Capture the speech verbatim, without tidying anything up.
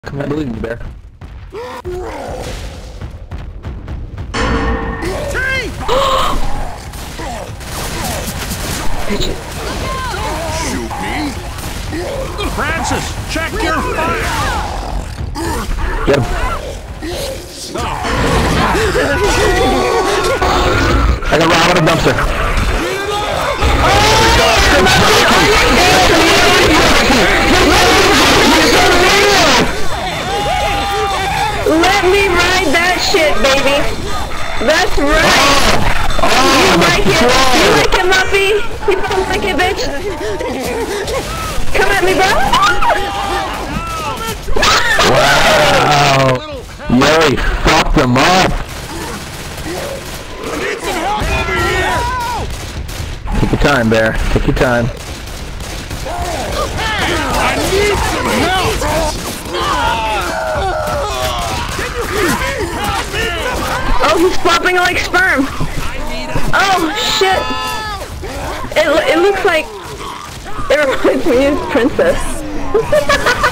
Come on, believe me, Bear. Shoot me! Francis, check your fire! Get him. I got robbed in a dumpster. Let me ride that shit, baby. That's right. Oh, You like it? You like it, Muffy? You don't like it, bitch? Come at me, bro. wow. Yay, fuck them up. I need some help over here! Take your time, Bear. Take your time. I need some help! Oh, he's flopping like sperm. Oh, shit. It, it looks like... It reminds me of Princess.